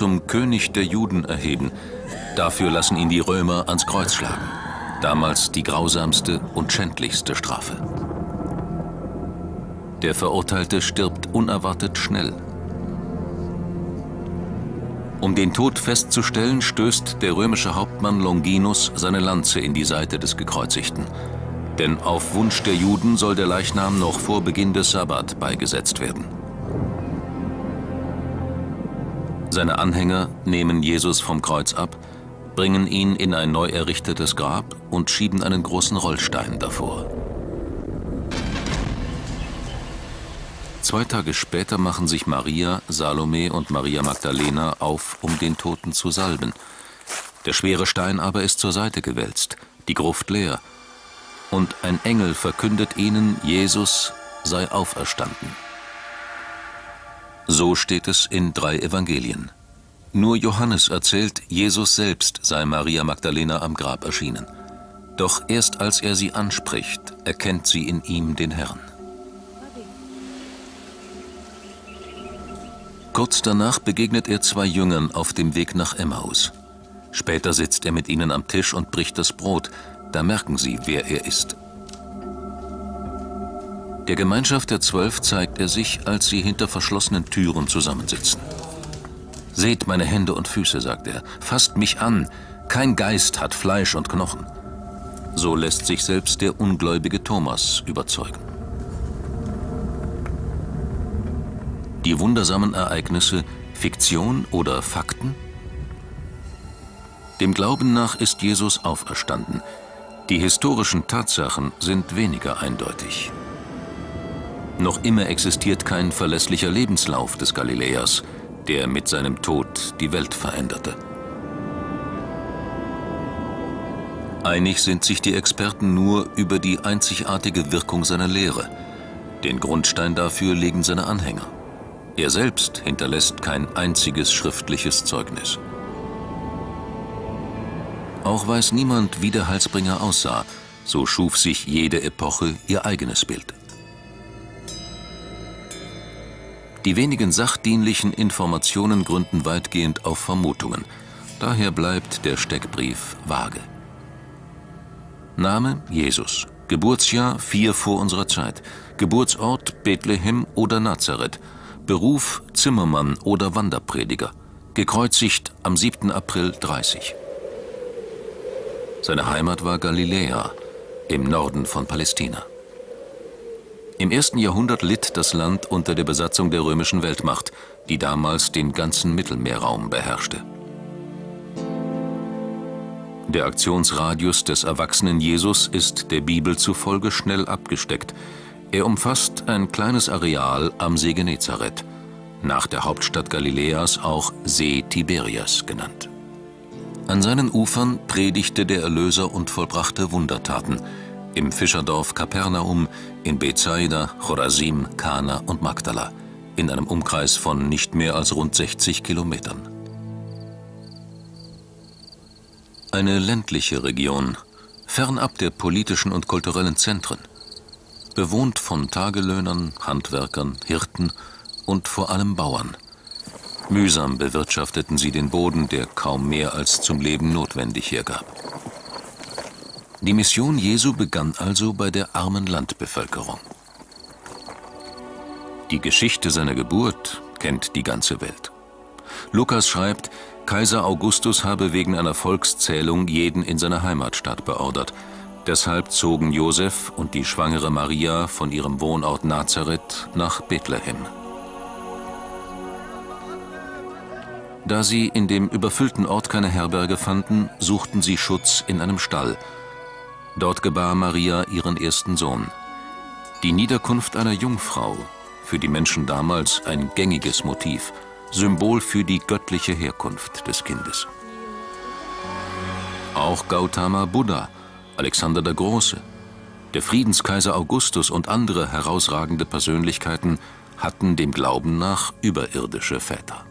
zum König der Juden erheben. Dafür lassen ihn die Römer ans Kreuz schlagen. Damals die grausamste und schändlichste Strafe. Der Verurteilte stirbt unerwartet schnell. Um den Tod festzustellen, stößt der römische Hauptmann Longinus seine Lanze in die Seite des Gekreuzigten. Denn auf Wunsch der Juden soll der Leichnam noch vor Beginn des Sabbat beigesetzt werden. Seine Anhänger nehmen Jesus vom Kreuz ab, bringen ihn in ein neu errichtetes Grab und schieben einen großen Rollstein davor. 2 Tage später machen sich Maria, Salome und Maria Magdalena auf, um den Toten zu salben. Der schwere Stein aber ist zur Seite gewälzt, die Gruft leer. Und ein Engel verkündet ihnen, Jesus sei auferstanden. So steht es in 3 Evangelien. Nur Johannes erzählt, Jesus selbst sei Maria Magdalena am Grab erschienen. Doch erst als er sie anspricht, erkennt sie in ihm den Herrn. Kurz danach begegnet er 2 Jüngern auf dem Weg nach Emmaus. Später sitzt er mit ihnen am Tisch und bricht das Brot. Da merken sie, wer er ist. Der Gemeinschaft der 12 zeigt er sich, als sie hinter verschlossenen Türen zusammensitzen. »Seht meine Hände und Füße«, sagt er, »fasst mich an, kein Geist hat Fleisch und Knochen.« So lässt sich selbst der ungläubige Thomas überzeugen. Die wundersamen Ereignisse, Fiktion oder Fakten? Dem Glauben nach ist Jesus auferstanden. Die historischen Tatsachen sind weniger eindeutig. Noch immer existiert kein verlässlicher Lebenslauf des Galiläers, der mit seinem Tod die Welt veränderte. Einig sind sich die Experten nur über die einzigartige Wirkung seiner Lehre. Den Grundstein dafür legen seine Anhänger. Er selbst hinterlässt kein einziges schriftliches Zeugnis. Auch weiß niemand, wie der Heilsbringer aussah, so schuf sich jede Epoche ihr eigenes Bild. Die wenigen sachdienlichen Informationen gründen weitgehend auf Vermutungen. Daher bleibt der Steckbrief vage. Name: Jesus. Geburtsjahr: 4 vor unserer Zeit. Geburtsort: Bethlehem oder Nazareth. Beruf: Zimmermann oder Wanderprediger. Gekreuzigt am 7. April 30. Seine Heimat war Galiläa, im Norden von Palästina. Im 1. Jahrhundert litt das Land unter der Besatzung der römischen Weltmacht, die damals den ganzen Mittelmeerraum beherrschte. Der Aktionsradius des erwachsenen Jesus ist der Bibel zufolge schnell abgesteckt. Er umfasst ein kleines Areal am See Genezareth, nach der Hauptstadt Galiläas auch See Tiberias genannt. An seinen Ufern predigte der Erlöser und vollbrachte Wundertaten im Fischerdorf Kapernaum, in Bethsaida, Chorazim, Kana und Magdala, in einem Umkreis von nicht mehr als rund 60 Kilometern. Eine ländliche Region, fernab der politischen und kulturellen Zentren, bewohnt von Tagelöhnern, Handwerkern, Hirten und vor allem Bauern. Mühsam bewirtschafteten sie den Boden, der kaum mehr als zum Leben notwendig hergab. Die Mission Jesu begann also bei der armen Landbevölkerung. Die Geschichte seiner Geburt kennt die ganze Welt. Lukas schreibt, Kaiser Augustus habe wegen einer Volkszählung jeden in seine Heimatstadt beordert. Deshalb zogen Josef und die schwangere Maria von ihrem Wohnort Nazareth nach Bethlehem. Da sie in dem überfüllten Ort keine Herberge fanden, suchten sie Schutz in einem Stall. Dort gebar Maria ihren ersten Sohn. Die Niederkunft einer Jungfrau, für die Menschen damals ein gängiges Motiv, Symbol für die göttliche Herkunft des Kindes. Auch Gautama Buddha, Alexander der Große, der Friedenskaiser Augustus und andere herausragende Persönlichkeiten hatten dem Glauben nach überirdische Väter.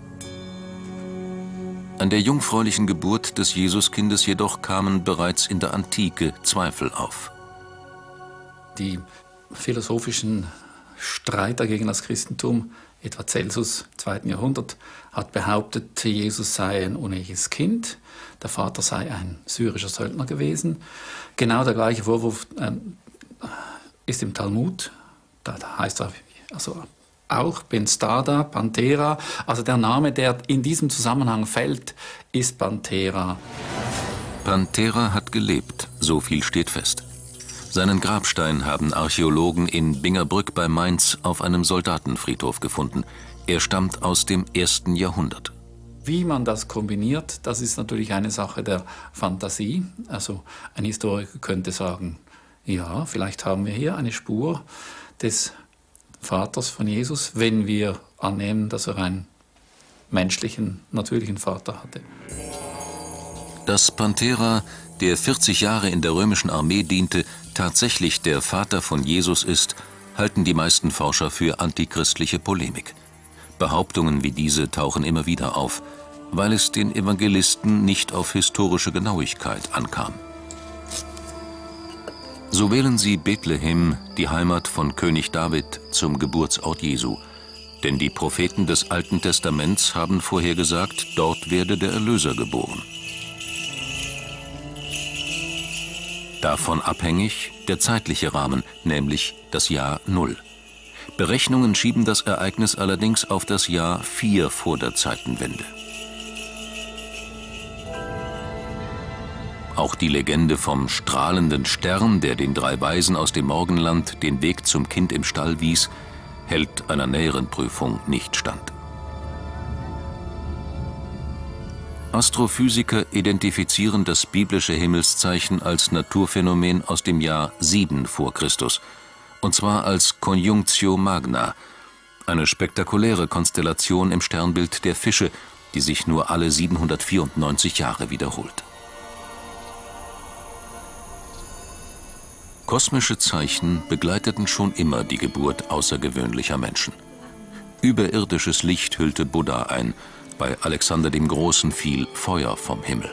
An der jungfräulichen Geburt des Jesuskindes jedoch kamen bereits in der Antike Zweifel auf. Die philosophischen Streiter gegen das Christentum etwa Celsus, 2. Jahrhundert, hat behauptet, Jesus sei ein uneheliches Kind, der Vater sei ein syrischer Söldner gewesen. Genau der gleiche Vorwurf ist im Talmud, da heißt er also auch Ben-Stada, Panthera, also der Name, der in diesem Zusammenhang fällt, ist Panthera. Panthera hat gelebt, so viel steht fest. Seinen Grabstein haben Archäologen in Bingerbrück bei Mainz auf einem Soldatenfriedhof gefunden. Er stammt aus dem 1. Jahrhundert. Wie man das kombiniert, das ist natürlich eine Sache der Fantasie. Also ein Historiker könnte sagen, ja, vielleicht haben wir hier eine Spur des Vaters von Jesus, wenn wir annehmen, dass er einen menschlichen, natürlichen Vater hatte. Dass Panthera, der 40 Jahre in der römischen Armee diente, tatsächlich der Vater von Jesus ist, halten die meisten Forscher für antichristliche Polemik. Behauptungen wie diese tauchen immer wieder auf, weil es den Evangelisten nicht auf historische Genauigkeit ankam. So wählen sie Bethlehem, die Heimat von König David, zum Geburtsort Jesu. Denn die Propheten des Alten Testaments haben vorhergesagt, dort werde der Erlöser geboren. Davon abhängig der zeitliche Rahmen, nämlich das Jahr 0. Berechnungen schieben das Ereignis allerdings auf das Jahr 4 vor der Zeitenwende. Auch die Legende vom strahlenden Stern, der den 3 Weisen aus dem Morgenland den Weg zum Kind im Stall wies, hält einer näheren Prüfung nicht stand. Astrophysiker identifizieren das biblische Himmelszeichen als Naturphänomen aus dem Jahr 7 vor Christus, und zwar als Conjunctio Magna, eine spektakuläre Konstellation im Sternbild der Fische, die sich nur alle 794 Jahre wiederholt. Kosmische Zeichen begleiteten schon immer die Geburt außergewöhnlicher Menschen. Überirdisches Licht hüllte Buddha ein, bei Alexander dem Großen fiel Feuer vom Himmel.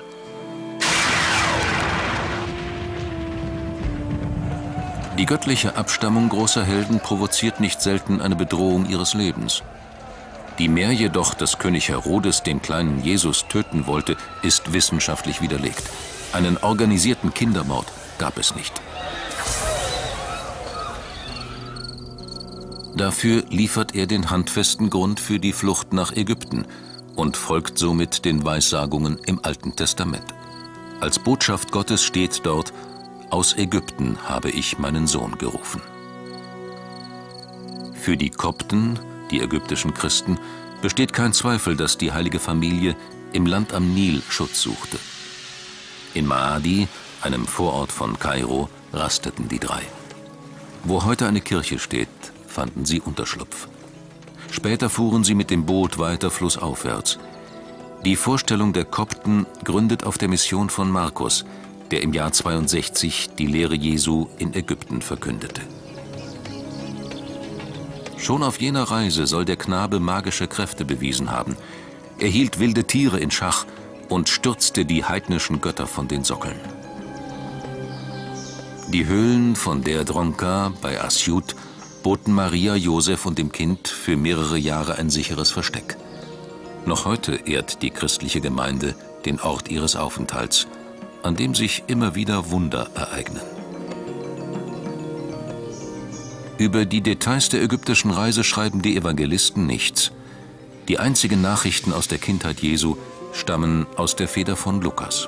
Die göttliche Abstammung großer Helden provoziert nicht selten eine Bedrohung ihres Lebens. Die Mehr jedoch, dass König Herodes den kleinen Jesus töten wollte, ist wissenschaftlich widerlegt. Einen organisierten Kindermord gab es nicht. Dafür liefert er den handfesten Grund für die Flucht nach Ägypten und folgt somit den Weissagungen im Alten Testament. Als Botschaft Gottes steht dort: Aus Ägypten habe ich meinen Sohn gerufen. Für die Kopten, die ägyptischen Christen, besteht kein Zweifel, dass die heilige Familie im Land am Nil Schutz suchte. In Maadi, einem Vorort von Kairo, rasteten die 3. Wo heute eine Kirche steht, fanden sie Unterschlupf. Später fuhren sie mit dem Boot weiter flussaufwärts. Die Vorstellung der Kopten gründet auf der Mission von Markus, der im Jahr 62 die Lehre Jesu in Ägypten verkündete. Schon auf jener Reise soll der Knabe magische Kräfte bewiesen haben. Er hielt wilde Tiere in Schach und stürzte die heidnischen Götter von den Sockeln. Die Höhlen von Der Dronka bei Asyut boten Maria, Josef und dem Kind für mehrere Jahre ein sicheres Versteck. Noch heute ehrt die christliche Gemeinde den Ort ihres Aufenthalts, an dem sich immer wieder Wunder ereignen. Über die Details der ägyptischen Reise schreiben die Evangelisten nichts. Die einzigen Nachrichten aus der Kindheit Jesu stammen aus der Feder von Lukas.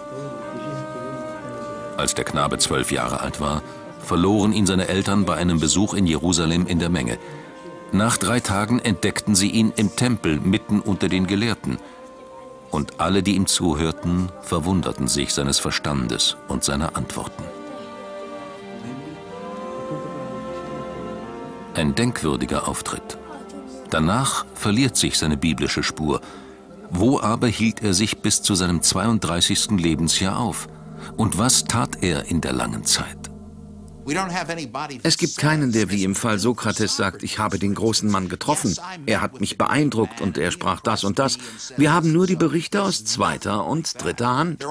Als der Knabe 12 Jahre alt war, verloren ihn seine Eltern bei einem Besuch in Jerusalem in der Menge. Nach 3 Tagen entdeckten sie ihn im Tempel mitten unter den Gelehrten. Und alle, die ihm zuhörten, verwunderten sich seines Verstandes und seiner Antworten. Ein denkwürdiger Auftritt. Danach verliert sich seine biblische Spur. Wo aber hielt er sich bis zu seinem 32. Lebensjahr auf? Und was tat er in der langen Zeit? Es gibt keinen, der wie im Fall Sokrates sagt, ich habe den großen Mann getroffen, er hat mich beeindruckt und er sprach das und das. Wir haben nur die Berichte aus zweiter und dritter Hand.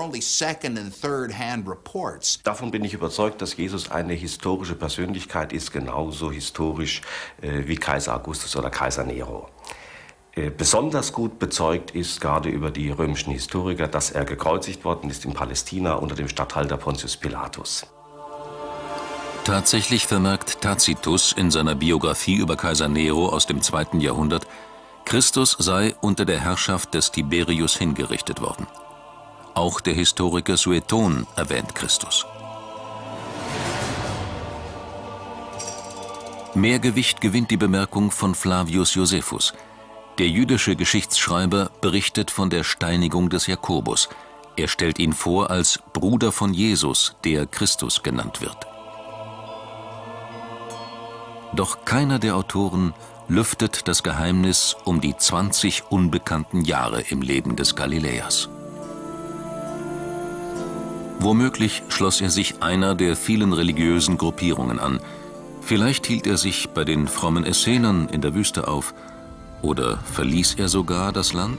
Davon bin ich überzeugt, dass Jesus eine historische Persönlichkeit ist, genauso historisch wie Kaiser Augustus oder Kaiser Nero. besonders gut bezeugt ist, gerade über die römischen Historiker, dass er gekreuzigt worden ist in Palästina unter dem Statthalter Pontius Pilatus. Tatsächlich vermerkt Tacitus in seiner Biografie über Kaiser Nero aus dem 2. Jahrhundert, Christus sei unter der Herrschaft des Tiberius hingerichtet worden. Auch der Historiker Sueton erwähnt Christus. Mehr Gewicht gewinnt die Bemerkung von Flavius Josephus. Der jüdische Geschichtsschreiber berichtet von der Steinigung des Jakobus. Er stellt ihn vor als Bruder von Jesus, der Christus genannt wird. Doch keiner der Autoren lüftet das Geheimnis um die 20 unbekannten Jahre im Leben des Galiläers. Womöglich schloss er sich einer der vielen religiösen Gruppierungen an. Vielleicht hielt er sich bei den frommen Essenern in der Wüste auf. Oder verließ er sogar das Land?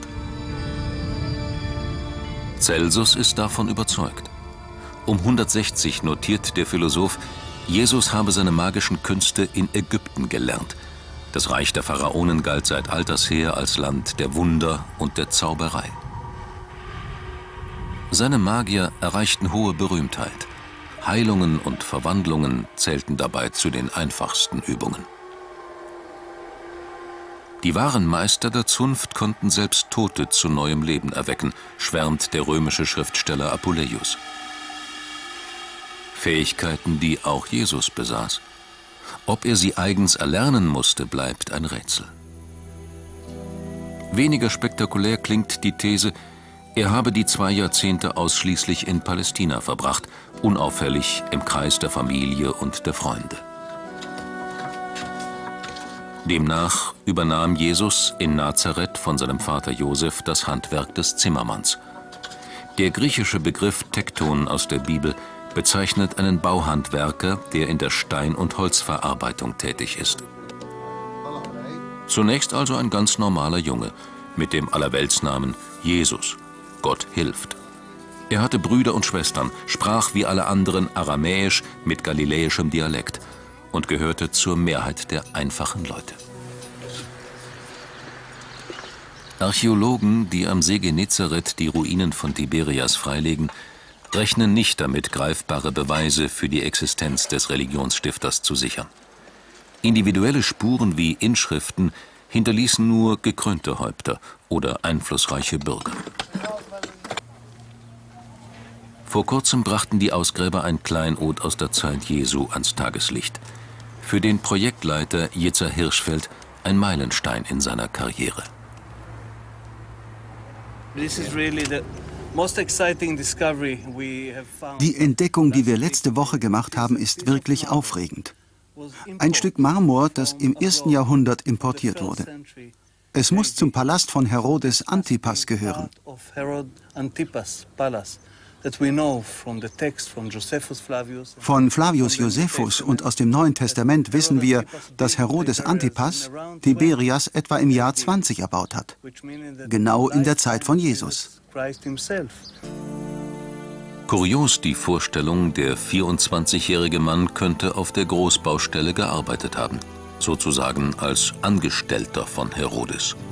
Celsus ist davon überzeugt. Um 160 notiert der Philosoph, Jesus habe seine magischen Künste in Ägypten gelernt. Das Reich der Pharaonen galt seit alters her als Land der Wunder und der Zauberei. Seine Magier erreichten hohe Berühmtheit. Heilungen und Verwandlungen zählten dabei zu den einfachsten Übungen. Die wahren Meister der Zunft konnten selbst Tote zu neuem Leben erwecken, schwärmt der römische Schriftsteller Apuleius. Fähigkeiten, die auch Jesus besaß. Ob er sie eigens erlernen musste, bleibt ein Rätsel. Weniger spektakulär klingt die These, er habe die 2 Jahrzehnte ausschließlich in Palästina verbracht, unauffällig im Kreis der Familie und der Freunde. Demnach übernahm Jesus in Nazareth von seinem Vater Josef das Handwerk des Zimmermanns. Der griechische Begriff Tekton aus der Bibel bezeichnet einen Bauhandwerker, der in der Stein- und Holzverarbeitung tätig ist. Zunächst also ein ganz normaler Junge mit dem Allerweltsnamen Jesus, Gott hilft. Er hatte Brüder und Schwestern, sprach wie alle anderen Aramäisch mit galiläischem Dialekt und gehörte zur Mehrheit der einfachen Leute. Archäologen, die am See Genezareth die Ruinen von Tiberias freilegen, rechnen nicht damit, greifbare Beweise für die Existenz des Religionsstifters zu sichern. Individuelle Spuren wie Inschriften hinterließen nur gekrönte Häupter oder einflussreiche Bürger. Vor kurzem brachten die Ausgräber ein Kleinod aus der Zeit Jesu ans Tageslicht. Für den Projektleiter Jetzer Hirschfeld ein Meilenstein in seiner Karriere. Die Entdeckung, die wir letzte Woche gemacht haben, ist wirklich aufregend. Ein Stück Marmor, das im 1. Jahrhundert importiert wurde. Es muss zum Palast von Herodes Antipas gehören. Von Flavius Josephus und aus dem Neuen Testament wissen wir, dass Herodes Antipas Tiberias etwa im Jahr 20 erbaut hat. Genau in der Zeit von Jesus. Kurios die Vorstellung, der 24-jährige Mann könnte auf der Großbaustelle gearbeitet haben, sozusagen als Angestellter von Herodes.